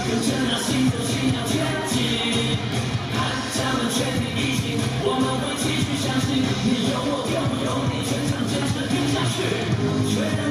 跟着那心动信仰前进，看他们全体一心，我们会继续相信，你有我有我有你，全场坚持拼下去，确认。